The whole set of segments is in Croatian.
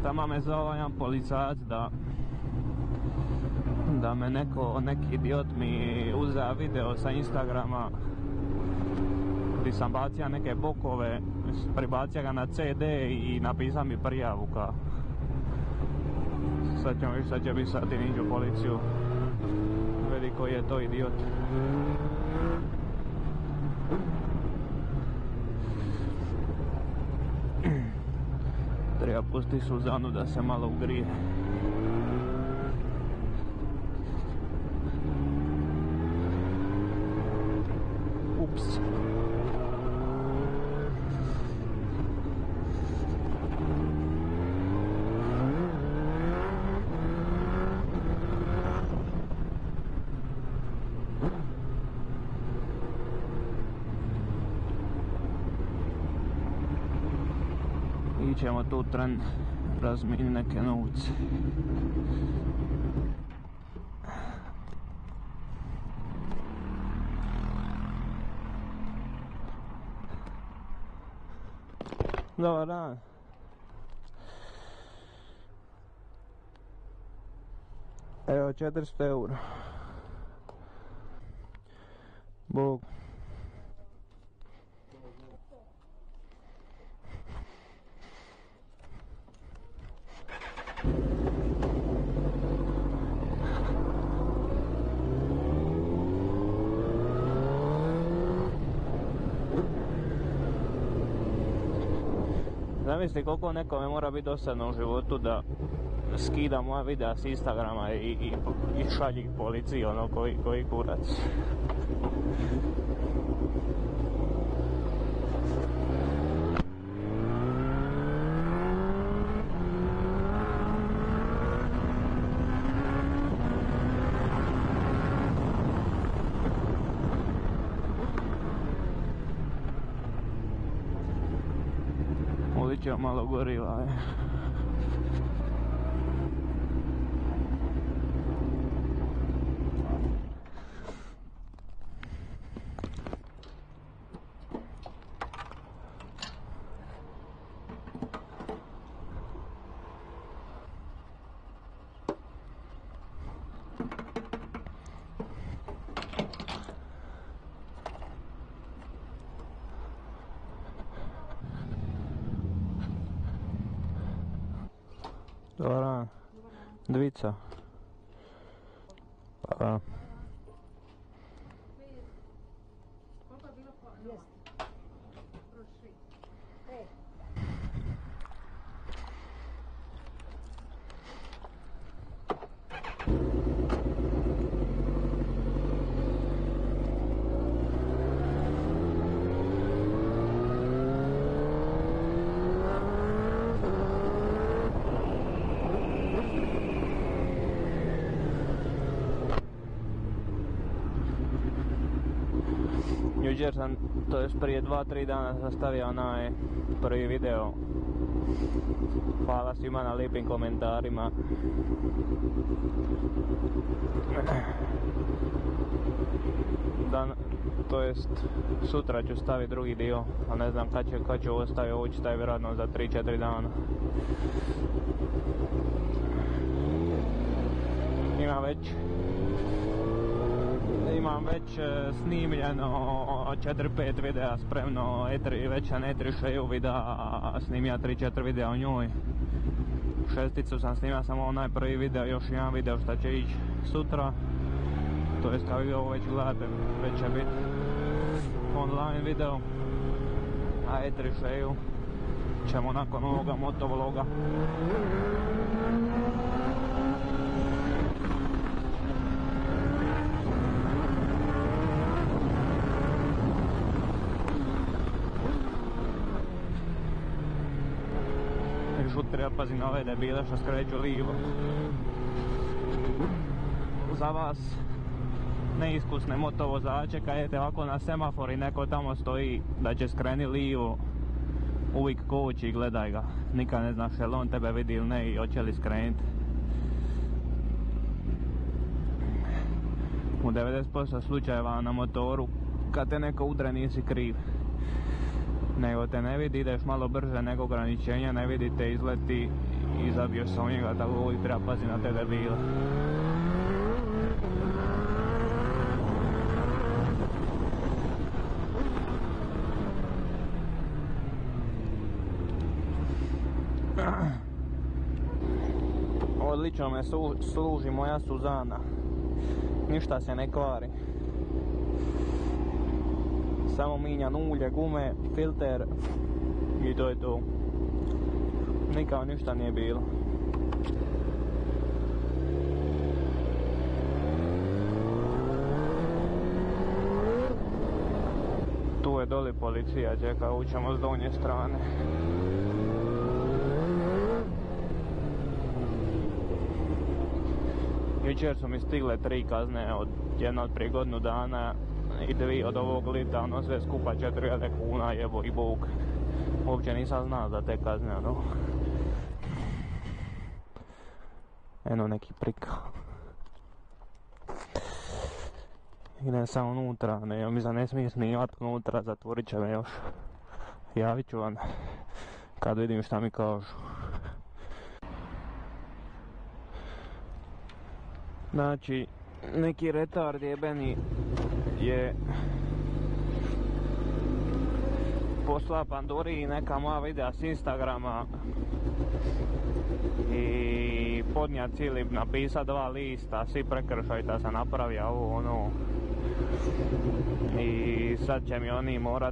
tamo me zove jedan policajac da me neki idiot mi uzeo video sa Instagrama gdje sam bacio neke bokove, pribacio ga na CD i napisao mi prijavu kao. Sad ćemo vidjeti šta će biti sad i niđu policiju. Vidi koji je to idiot. Treba pustiti Suzanu da se malo ugrije. Ups. Ićemo tu tren razmini neke novce. Dobar dan. Evo 400 eura. Bog. Zamisli koliko nekome mora biti dosadno u životu da skida moja videa s Instagrama i šalji policiji, ono koji kurac. Uličeo malo goriva je. Dobar dan. Dvica. Pa. Koliko je bilo po? 200. Prošli. 5. Jučer sam, to jest prije 2-3 dana sam stavio onaj prvi video. Hvala svima na lijepim komentarima. To jest sutra ću staviti drugi dio, a ne znam kad ću ovo staviti, ovo ću staviti vjerojatno za 3-4 dana. Imam već snimljeno 4-5 videa spremno, već na E3 šeju videa, snimio 3-4 videa o njoj. Šesticu sam snimio samo onaj prvi video, još jedan video što će ići sutra. To jest kao i ovo već gledate, već će biti online video. A E3 šeju ćemo nakon ovoga motovloga. Treba pazi na ove debile što skreću lijevo. Za vas neiskusne motovozače, kad idete ovako na semafor i neko tamo stoji da će skreni lijevo, uvijek koči i gledaj ga. Nikad ne znaš jel on tebe vidi ili ne i hoće li skrenuti. U 90% slučajeva na motoru kad te neko udre nisi kriv. Nego te ne vidi, ideš malo brže nego ograničenja, ne vidi te izleti i zabio sam u njega, tako uvijek treba paziti na te debile. Odlično me služi moja Suzana, ništa se ne kvari. Samo minjan ulje, gume, filter i to je to. Nikao ništa nije bilo. Tu je doli policija, čeka, ućemo s donje strane. Jučer su mi stigle 3 kazne, jedna od prije godinu dana i 2 od ovog lita, ono sve skupa 4000 kuna, jebo i bog. Uopće nisam znao za te kazne, no. Eno neki prika. Idem sam unutra, ne smije snimat unutra, zatvorit će me još. Javit ću vam kad vidim šta mi kažu. Znači, neki retard jebeni je poslao Pandori neka moja videa s Instagrama i podnija cijeli, napisa 2 lista, svi prekršaj da sam napravio ovo ono. I sad će mi oni morat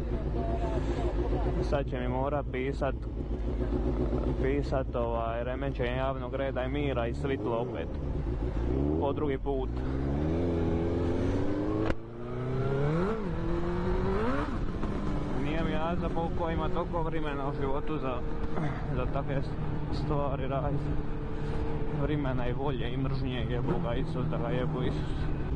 pisat remećenje javnog reda i mira i svitlo opet po drugi put. Nije mi jasno koliko ima toliko vremena u životu za takve stvari raditi. Vremena i volje i mržnje, jebu ga Isus, da ga jebu Isus.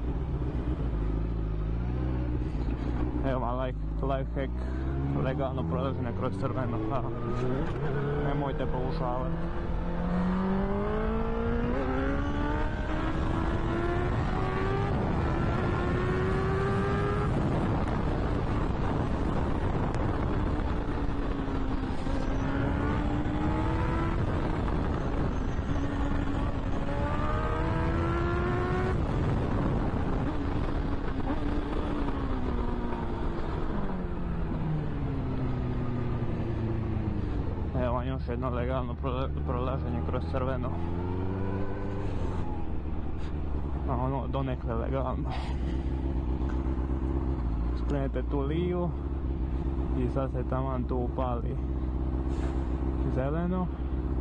Evo ma life hack, legalno prolaženje kroz crveno, nemojte pokušavati. Još jedno legalno prolaženje kroz crveno. A ono donekle legalno. Skrenete tu liju i sad se taman tu upali zeleno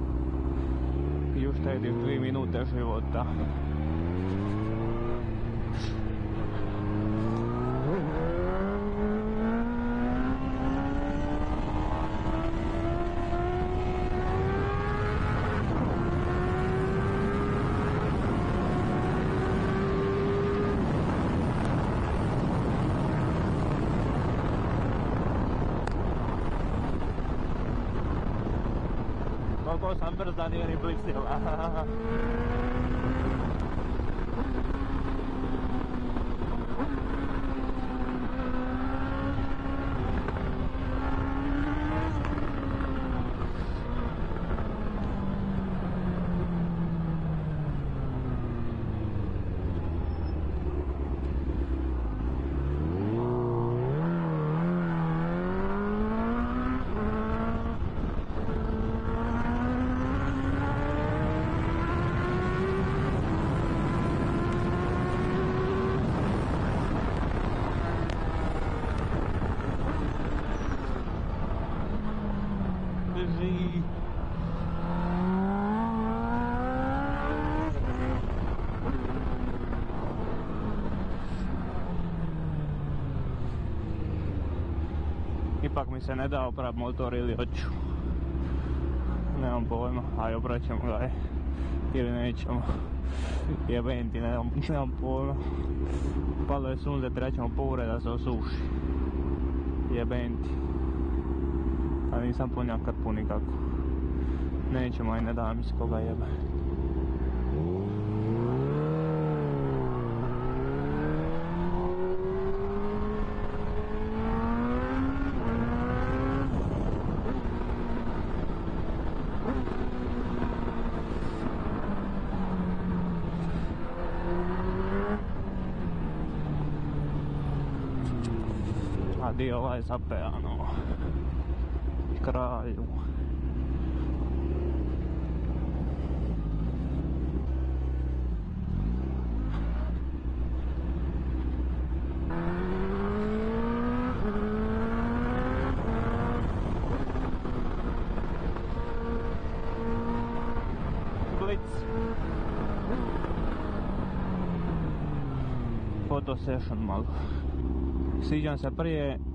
i uštediš 2 minute života. Koliko sam brza, nije ni blistila. Ipak mi se ne da opraviti motor ili hoću. Nemam pojma, aj opraćemo ga ili nećemo. Jebem ti, nemam pojma. Palo je sunce, trećemo povre da se osuši. Jebem ti. A nisam punjak kad puni kako. Nećemo, aj ne da mi se koga jebe. Dio vai sapeano. Kraju. Photo session malo. Sviđam se prije